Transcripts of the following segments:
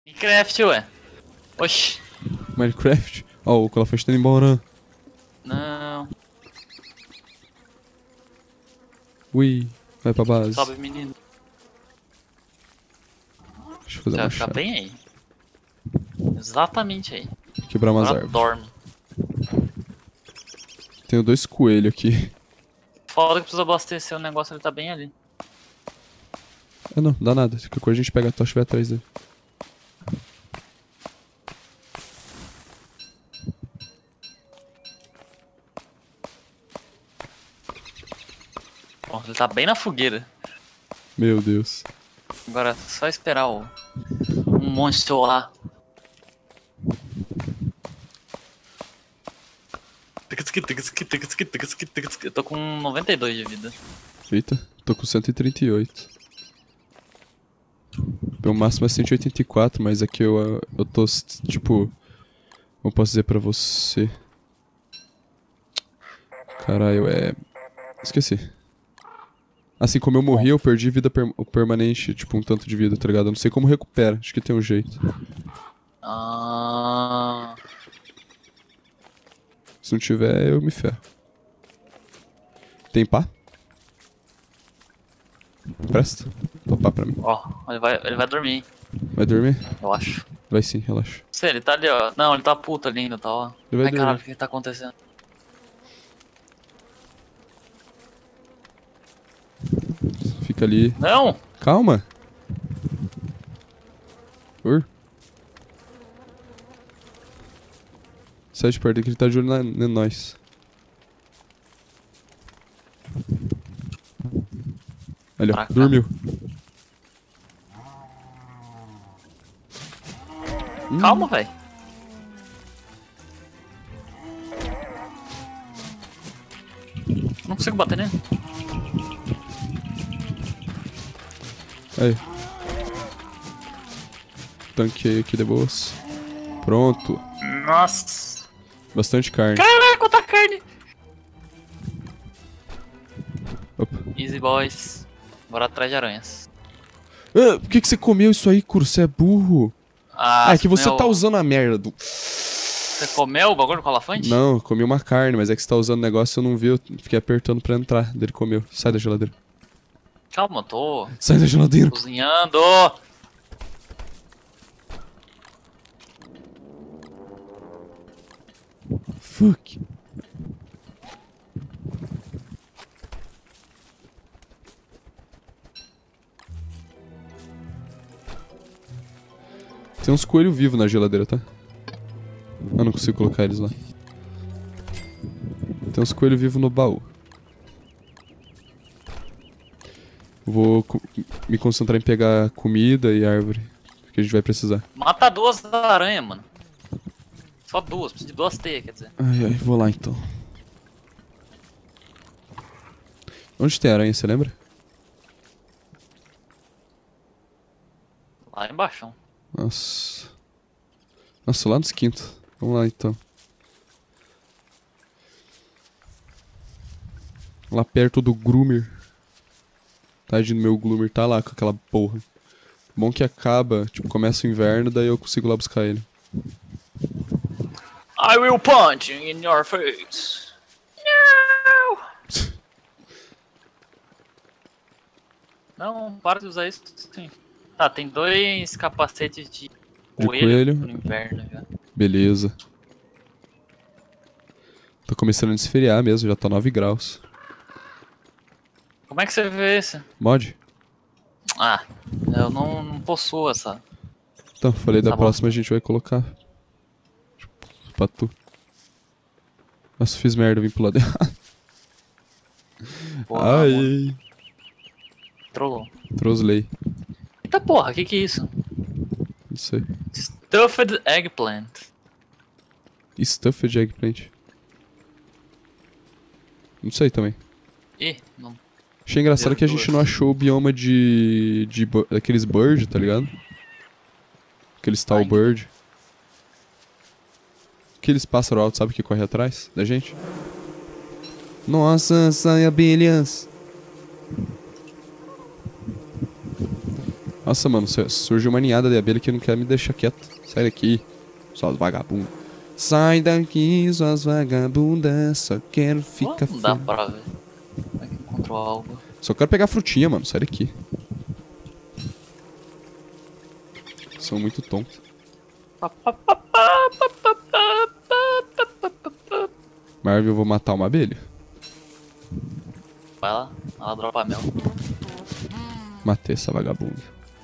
Minecraft, ué. Oxi. Minecraft? Ó, o Calafate tá indo embora. Não. Ui, vai pra base. Sobe, menino. Deixa eu fazer Você uma vai ficar chave. bem aí. Exatamente aí. Quebrar umas Agora árvores. dorme. Tenho 2 coelhos aqui. Foda que precisa abastecer o negócio, ele tá bem ali. Ah não, dá nada. Qualquer coisa a gente pega a tocha e vai atrás dele. Bom, ele tá bem na fogueira. Meu Deus. Agora é só esperar um monstro lá. Eu tô com 92 de vida. Eita, tô com 138. Meu máximo é 184, mas aqui eu tô, tipo... Como posso dizer pra você? Caralho, esqueci. Assim como eu morri, eu perdi vida permanente, tipo um tanto de vida, tá ligado? Eu não sei como recupera, acho que tem um jeito. Ah, Se não tiver, eu me ferro. Tem pá? Presta? Dá pá pra mim. ó, ele vai dormir, hein, Vai dormir? eu acho. Vai sim, relaxa. Sei, ele tá ali, ó. Não, ele tá puto ali ainda, tá, ó. Ele vai Ai, caralho, dormir. o que tá acontecendo? Fica ali. Não! Calma! Sai de perto que ele tá de olho em nós. Ali, ó, Pra cá. dormiu. Calma, velho. Não consigo bater nele. Aí. Tanquei aqui de boas. Pronto. Nossa. Bastante carne. Caraca, quanta carne. Opa. Easy boys. Bora atrás de aranhas. Ah, por que você comeu isso aí, Curo? Você é burro. Ah, é que você tá usando a merda do... Você comeu o bagulho do calafante? Não, eu comi uma carne, mas é que você tá usando o negócio e eu não vi, eu fiquei apertando pra entrar. Ele comeu. Sai da geladeira. Calma, eu tô Sai da geladeira. cozinhando. Fuck. Tem uns coelhos vivos na geladeira, tá? Eu não consigo colocar eles lá. Tem uns coelhos vivos no baú. Vou me concentrar em pegar comida e árvore. Que a gente vai precisar. Mata duas aranhas, mano. Só duas, preciso de duas teias, quer dizer. Ai, ai, vou lá então. Onde tem aranha, você lembra? Lá embaixo. Nossa. Nossa, lá nos quintos. Vamos lá então. Lá perto do Groomer. Tadinho do meu Gloomer, tá lá com aquela porra. Bom que acaba, tipo, começa o inverno, daí eu consigo lá buscar ele. I will punch in your face. Não, para de usar isso. Sim. Tá, tem 2 capacetes de coelho. no inverno já. Beleza. Tô começando a esfriar mesmo, já tá 9 graus. Como é que você vê esse? Mod? Ah, eu não possuo essa. Então, falei da Tá bom. próxima a gente vai colocar. Tipo, pra tu. Nossa, fiz merda, vim pro lado errado. Porra, amor. Ai. Trollou. Trosley. Eita porra, que é isso? Não sei. Stuffed eggplant. Stuffed eggplant. Não sei também. Ih, não. Achei engraçado que a gente não achou o bioma daqueles bird, tá ligado? Aqueles tal bird. Aqueles pássaros altos, sabe, que corre atrás da gente? Nossa, sai abelhas. Nossa, mano, surgiu uma ninhada de abelha que não quer me deixar quieto. Sai daqui, suas vagabundas. Sai daqui, suas vagabundas. Só quero ficar Não dá feliz. pra ver. Como é que encontrou algo? Só quero pegar frutinha, mano. Sai daqui. São muito tontos. Marvel, eu vou matar uma abelha. Vai lá, ela dropa mel. Matei essa vagabunda.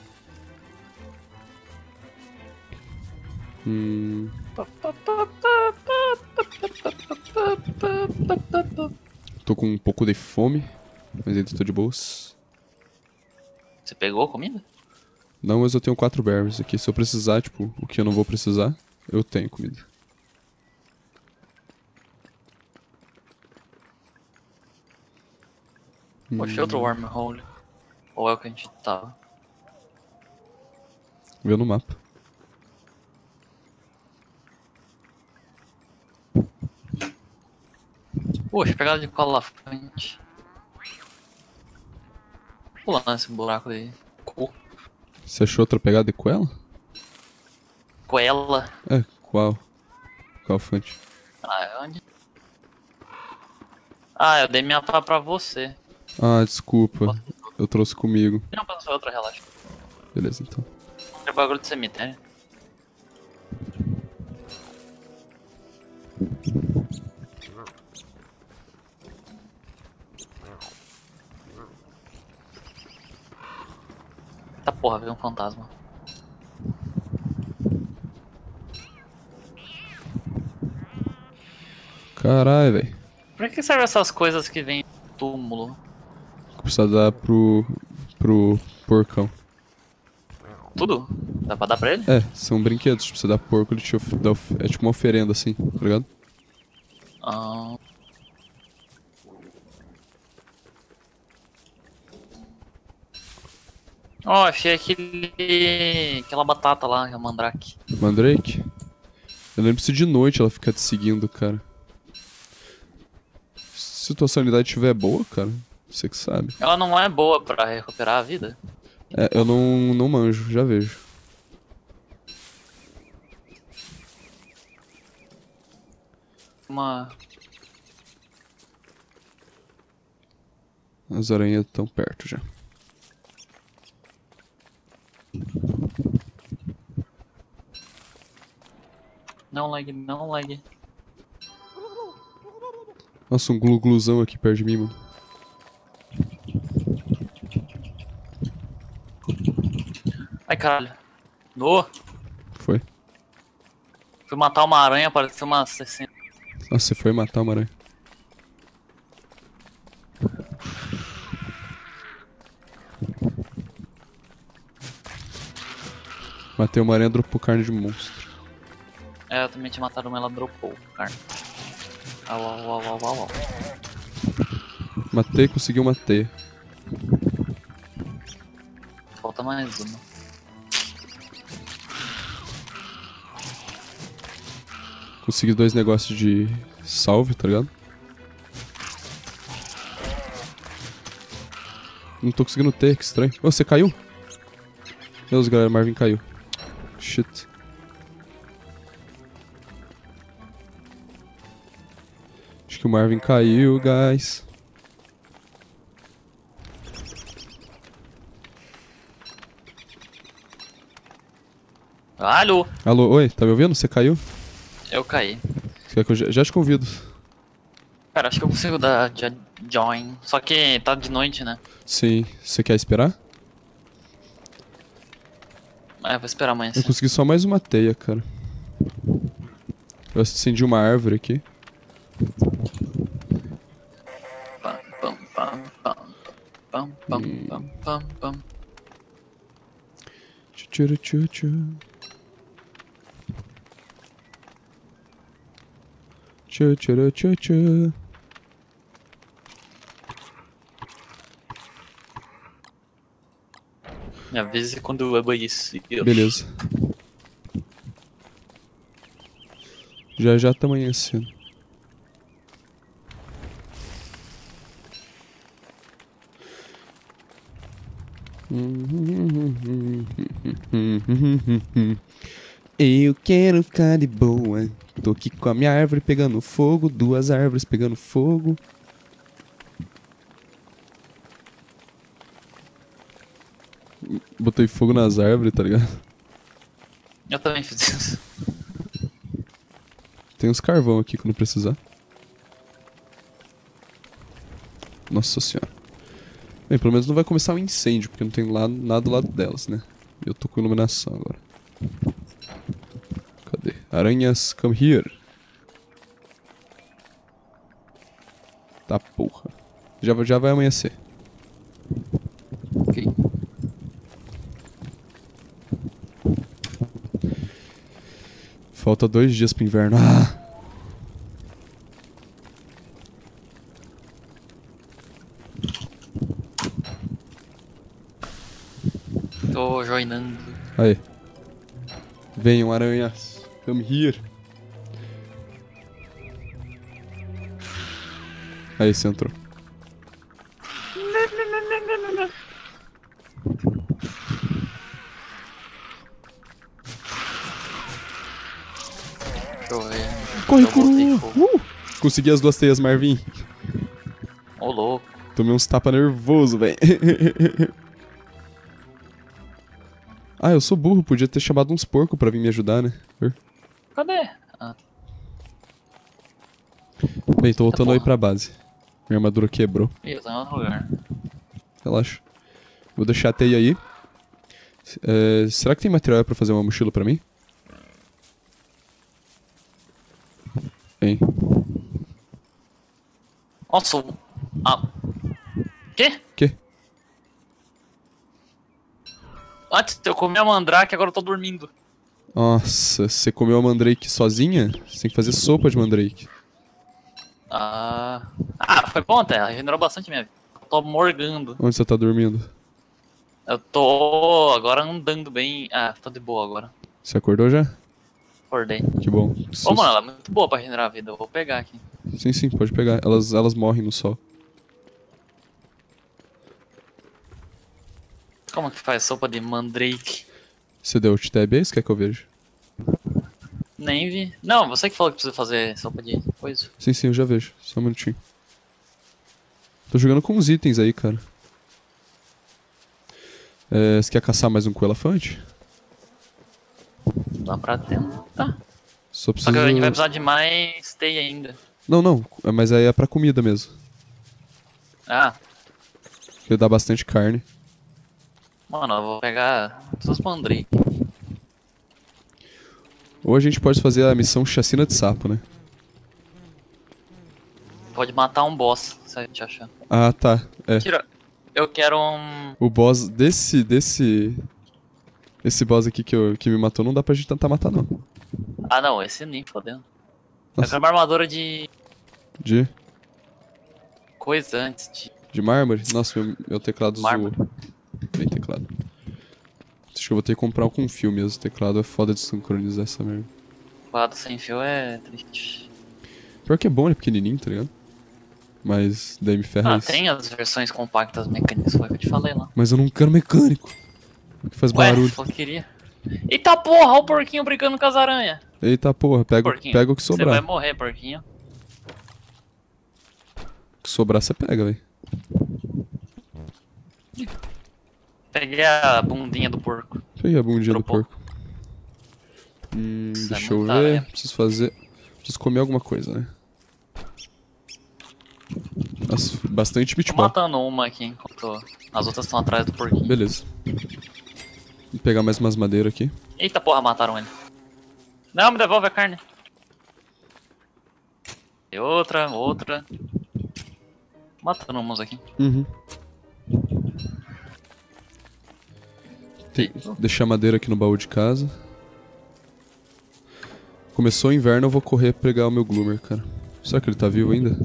Tô com um pouco de fome, mas ainda tô de boas. Você pegou a comida? Não, mas eu tenho 4 berries aqui. Se eu precisar, tipo, o que eu não vou precisar, eu tenho comida. Poxa, outro wormhole. Ou é o que a gente tava? Vê no mapa. Poxa, pegada de cola frente. Pulando nesse buraco aí. Você achou outra pegada de coela? Coela. É, qual? Qual fonte? Ah, é onde? Ah, eu dei minha pá pra você. Ah, desculpa. Eu trouxe comigo. Não, passou outra, relaxa. Beleza, então. É bagulho de cemitério. Tá porra, veio um fantasma. Caralho, velho. Pra que serve essas coisas que vem do túmulo? Precisa dar pro porcão. Tudo? Dá pra dar pra ele? É, são brinquedos. Tipo, você dá porco, ele te dá é tipo uma oferenda, assim, tá ligado? Ah. Ó, achei aquela batata lá, a mandrake. Mandrake? Eu lembro se de noite ela fica te seguindo, cara. Se tua sanidade estiver boa, cara, você que sabe. Ela não é boa pra recuperar a vida? É, eu não manjo, já vejo. Uma... As aranhas estão perto já. Não lag, não lag. Nossa, um glu-gluzão aqui perto de mim, mano. Ai, caralho. No. Foi? Fui matar uma aranha, apareceu uma 60. Nossa, você foi matar uma aranha. Matei uma aranha, dropou carne de monstro. É, eu também tinha matado uma, ela dropou, cara. Au, au, au, au, au, au. Matei, consegui uma teia. Falta mais uma. Consegui 2 negócios de salve, tá ligado? Não tô conseguindo ter, que estranho. Ô, você caiu? Meu Deus, galera, Marvin caiu. Shit. Acho que o Marvin caiu, guys. Alô? Alô, oi, tá me ouvindo? Você caiu? Eu caí. Você quer que eu já te convido? Cara, acho que eu consigo dar join. Só que tá de noite, né? Sim, você quer esperar? É, vou esperar amanhã. Eu consegui só mais uma teia, cara. Eu acendi uma árvore aqui. Pam, pam, pam, pam, pam, pam, pam, pam, pam. Tchu-tchu-tchu-tchu. Tchu-tchu-tchu-tchu. Me avise quando eu amanhecer. Beleza. Já tá amanhecendo. Eu quero ficar de boa. Tô aqui com a minha árvore pegando fogo, 2 árvores pegando fogo. Botei fogo nas árvores, tá ligado? Eu também fiz isso. Tem uns carvão aqui quando precisar. Nossa senhora. Bem, pelo menos não vai começar um incêndio, porque não tem nada do lado delas, né? Eu tô com iluminação agora. Cadê? Aranhas, come here. Tá porra. Já vai amanhecer. Ok. Falta 2 dias pro inverno. Ah! Tô joinando. Aí. Venham, aranhas. Come here. Aí, você entrou. Deixa eu ver. Corre, Eu botei coroa! fogo. Consegui as 2 teias, Marvin. Ô, louco. Tomei uns tapa nervoso, velho. Ah, eu sou burro. Podia ter chamado uns porcos pra vir me ajudar, né? Cadê? Ah, Bem, tô voltando aí porra. pra base. Minha armadura quebrou. eu tô em outro lugar. Relaxa. Vou deixar a teia aí. Será que tem material pra fazer uma mochila pra mim? Tem. Nossa, Quê? Quê? Antes eu comi a mandrake, agora eu tô dormindo. Nossa, você comeu a mandrake sozinha? Você tem que fazer sopa de mandrake. Ah, foi bom até, regenerou bastante minha vida. Eu tô morgando. Onde você tá dormindo? Eu tô agora andando bem. Tô de boa agora. Você acordou já? Acordei. Que bom. Ô, mano, ela é muito boa pra regenerar a vida. Eu vou pegar aqui. Sim, pode pegar. Elas morrem no sol. Como que faz sopa de mandrake? Você deu ult tab aí? Você quer que eu veja? Nem vi. Não, você que falou que precisa fazer sopa de coisa. Sim, eu já vejo. Só um minutinho. Tô jogando com uns itens aí, cara. Você quer caçar mais um coelafante? Dá pra tentar. Só Só precisa... que a gente vai precisar de mais teia ainda. Não. Mas aí é pra comida mesmo. Ah, Porque dá bastante carne. mano, eu vou pegar todos os mandrake. Ou a gente pode fazer a missão chacina de sapo, né? Pode matar um boss, se a gente achar. Ah, tá. Tira. Eu quero um. O boss Esse boss aqui que me matou não dá pra gente tentar matar, não. Ah, não, esse nem fodendo. Eu Nossa. quero uma armadura de De coisa antes de mármore? Nossa, meu teclado mármore. zoou. Bem teclado. Acho que eu vou ter que comprar um com fio mesmo. O teclado é foda de sincronizar essa merda. Quadro sem fio é triste. Pior que é bom, ele é pequenininho, tá ligado? Mas daí me ferra isso. Tem as versões compactas mecânicas, foi o que eu te falei lá. Mas eu não quero mecânico. Que faz barulho. Ué, eu queria. Eita porra, olha o porquinho brincando com as aranhas. Eita porra, pega o que Você vai sobrar. morrer, porquinho. O que sobrar você pega, velho. Peguei a bundinha do porco. Peguei a bundinha Dropou. do porco. Isso é Deixa eu muita ver. aranha. Preciso comer alguma coisa, né? Nossa, bastante Tô meatball. matando uma aqui enquanto as outras estão atrás do porquinho. Beleza. Vou pegar mais umas madeiras aqui. Eita porra, mataram ele. Não, me devolve a carne. E outra. Matando umas aqui. Uhum. Deixar madeira aqui no baú de casa. Começou o inverno, eu vou correr pegar o meu Gloomer, cara. Será que ele tá vivo ainda?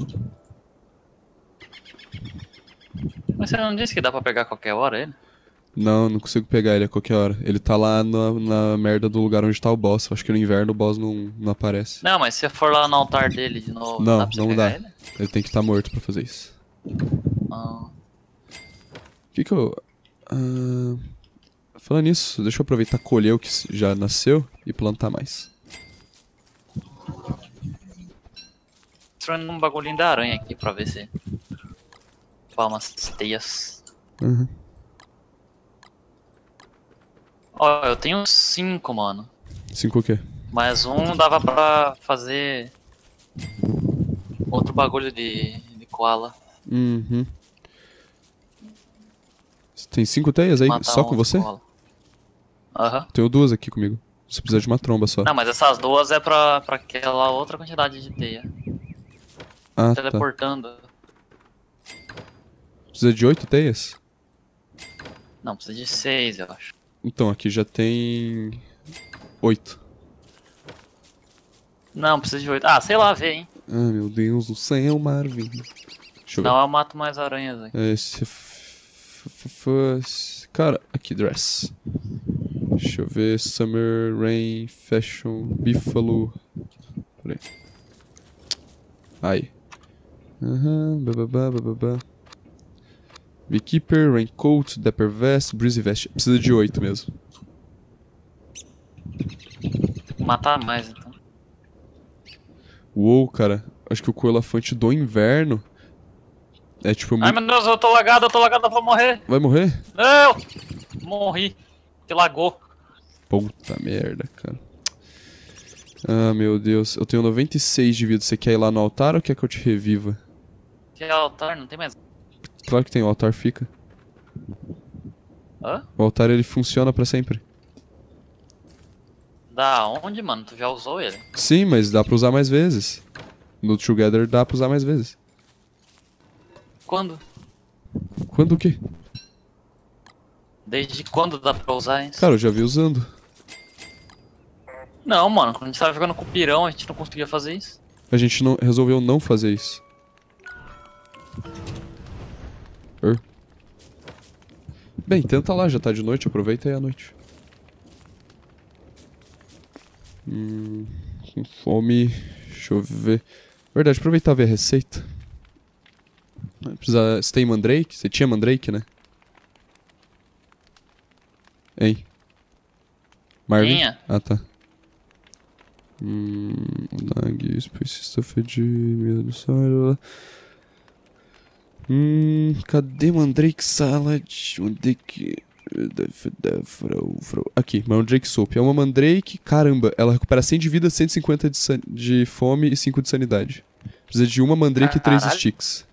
Mas você não disse que dá pra pegar a qualquer hora ele? Não consigo pegar ele a qualquer hora. Ele tá lá na merda do lugar onde tá o boss. Eu acho que no inverno o boss não aparece. Não, mas se você for lá no altar dele de novo, Não, dá pra você não pegar dá. ele? Ele tem que estar morto pra fazer isso. Ah, O que eu... Falando nisso, deixa eu aproveitar e colher o que já nasceu e plantar mais. Entrando um bagulhinho da aranha aqui pra ver se... Pá, umas teias. Uhum. Ó, eu tenho 5, mano. 5 o quê? Mas um dava pra fazer... Outro bagulho de koala. Uhum. Você tem 5 teias aí? Matar Só um com outro você? koala. Aham. Tenho 2 aqui comigo. Você precisa de uma tromba só. Não, mas essas duas é pra aquela outra quantidade de teia. Ah, tá. Teleportando. Precisa de 8 teias? Não, precisa de 6, eu acho. Então, aqui já tem 8. Não, precisa de 8. Ah, sei lá, vê, hein. Ah, meu Deus do céu, Marvin. Deixa eu ver. Não, eu mato mais aranhas aí. Esse... Cara, aqui, dress. Deixa eu ver. Summer, Rain, Fashion, Buffalo. Peraí. Aí. Aham, bababá. Beekeeper, Raincoat, Dapper Vest, Breezy Vest. Precisa de 8 mesmo. Vou matar mais, então. Uou, cara. Acho que o coelafante do inverno é tipo Ai, muito... meu Deus, eu tô lagado, eu vou morrer. Vai morrer? Não! Morri. Que lagou. Puta merda, cara. Ah, meu Deus. Eu tenho 96 de vida. Você quer ir lá no altar ou quer que eu te reviva? Que altar, não tem mais... Claro que tem, o altar fica. Hã? O altar ele funciona pra sempre. Da onde, mano? Tu já usou ele? Sim, mas dá pra usar mais vezes. No Together dá pra usar mais vezes. Quando? Quando o quê? Desde quando dá pra usar isso? Cara, eu já vi usando. Não, mano, quando a gente tava jogando com o pirão, a gente não conseguia fazer isso. A gente não resolveu não fazer isso. Bem, tenta lá, já tá de noite, aproveita aí a noite. Com fome. Deixa eu ver. Verdade, aproveitar e ver a receita. Você tem mandrake? Você tinha mandrake, né? Hein? Marvin? Tinha. Ah, tá. Nag, especista de medo do sol. Cadê Mandrake Salad? Onde que... Aqui, Mandrake Soap. É uma Mandrake, caramba, ela recupera 100 de vida, 150 de fome e 5 de sanidade. Precisa de uma Mandrake e 3 Caralho. sticks.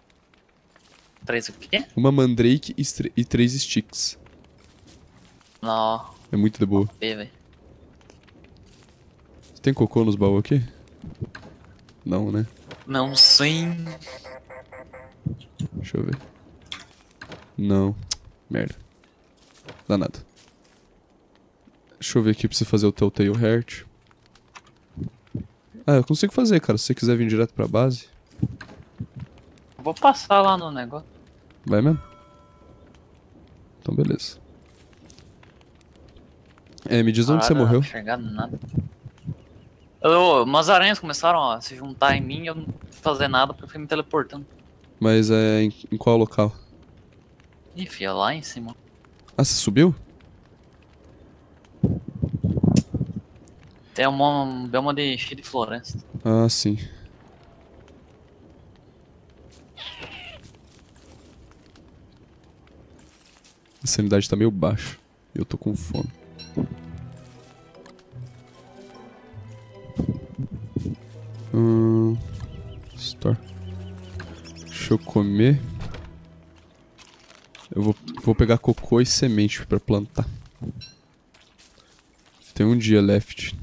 3 o quê? Uma Mandrake e 3 sticks. Não, É muito de boa. velho. Tem cocô nos baús aqui? Não, né? Não sei. Deixa eu ver. Não. Merda. Danado. Deixa eu ver aqui pra você fazer o Telltale Heart. Ah, eu consigo fazer, cara. Se você quiser vir direto pra base. Vou passar lá no negócio. Vai mesmo? Então, beleza. Me diz onde você Parada, morreu. Não enxergar nada. Umas aranhas começaram a se juntar em mim e eu não fui fazer nada porque eu fui me teleportando. Mas em qual local? Ih, fia, lá em cima. Ah, você subiu? Tem um bioma de cheio de floresta. Ah, sim. A sanidade tá meio baixa. E eu tô com fome. Store. Deixa eu comer. Eu vou pegar cocô e semente pra plantar. Tem um dia left.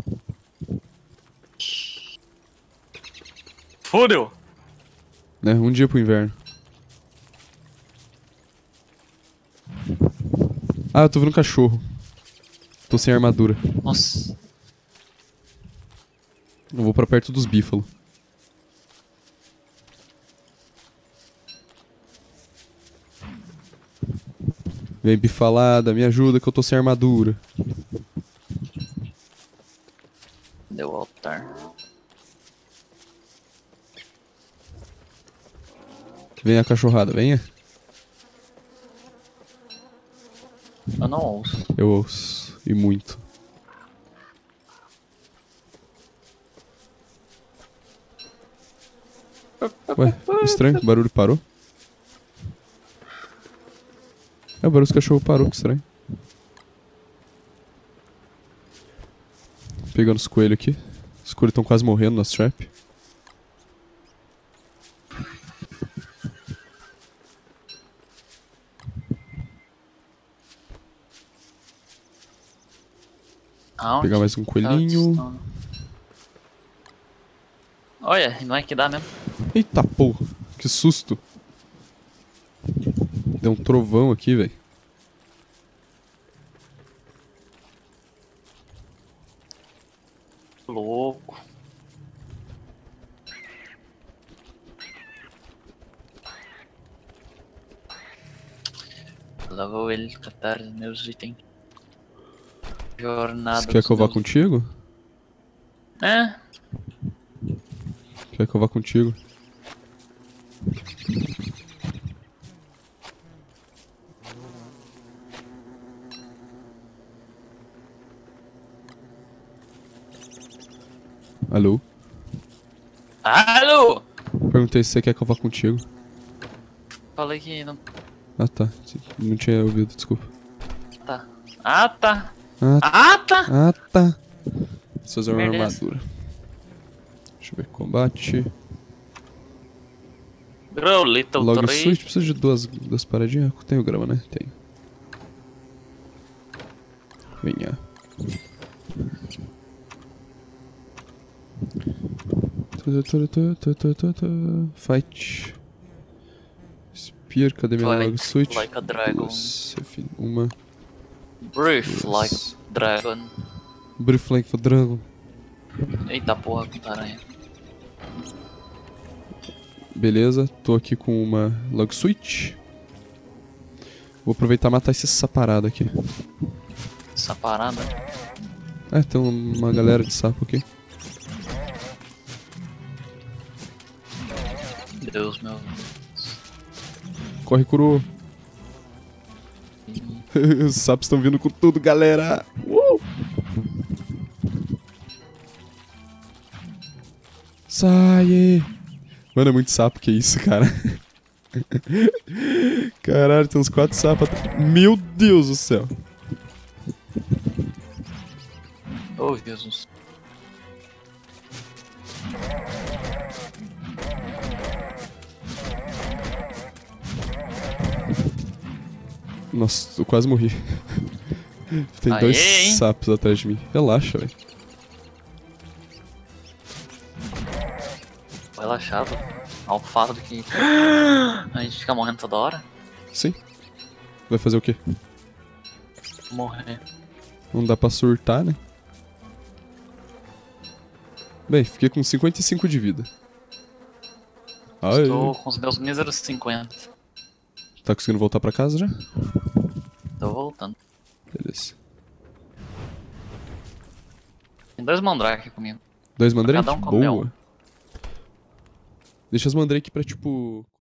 Fudeu! Né? Um dia pro inverno. Ah, eu tô vendo um cachorro. Tô sem armadura. Nossa. Eu vou pra perto dos bífalos. Vem bifalada, me ajuda que eu tô sem armadura. Deu altar. Venha a cachorrada, venha. Eu não ouço. Eu ouço. E muito. Ué, estranho, o barulho parou. É, o barulho dos cachorros parou, que estranho. Pegando os coelhos aqui. Os coelhos estão quase morrendo nas trap. Aonde? Pegar mais um coelhinho. Olha, não é que dá mesmo. Eita porra, que susto. Deu um trovão aqui, velho. Louco. Lá vou ele catar os meus itens. Jornada. Você quer que eu vá contigo? É? Quer que eu vá contigo? Alô? Alô? Perguntei se você quer que eu vá contigo. Falei que não. Ah tá, não tinha ouvido, desculpa. Tá. Ah, tá. Ah, Ah, tá. ah tá. Preciso fazer uma Beleza. armadura. Deixa eu ver, combate. Grow Little Log Tree. Switch, precisa de duas paradinhas? Tenho grama, né? Tenho. Venha. Fight. Spear, cadê minha Fight Log Switch? like a dragon. Nossa, filho. Uma. Brief like Duas. dragon. Brief like for dragon. Eita porra, com aranha. Beleza, tô aqui com uma Log Switch. Vou aproveitar e matar esse saparado aqui. Essa parada. É, tem uma galera de sapo aqui. Deus meu. Corre, Kuro. Os sapos estão vindo com tudo, galera. Sai! Mano, é muito sapo, que isso, cara. Caralho, tem uns 4 sapos. Meu Deus do céu. Oh, Jesus. Nossa, eu quase morri. Tem Aê, 2 hein? sapos atrás de mim. Relaxa, velho. Relaxado. Ao fato de que a gente fica morrendo toda hora. Sim. Vai fazer o quê? Morrer. Não dá pra surtar, né? Bem, fiquei com 55 de vida. Ai. Estou com os meus míseros 50. Tá conseguindo voltar pra casa já? Tô voltando. Beleza. Tem 2 mandrake comigo. 2 mandrake? Cada um come Boa. Deixa as mandrake pra, tipo...